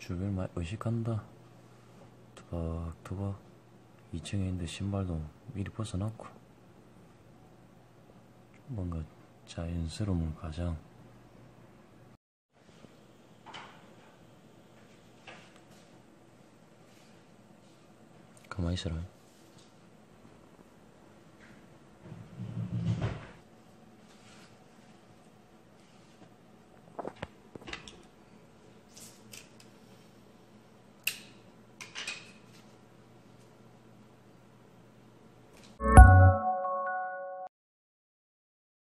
주변 많이 의식한다. 투박투박 2층에 있는데 신발도 미리 벗어놨고 뭔가 자연스러운 가장. 가만히 있어라.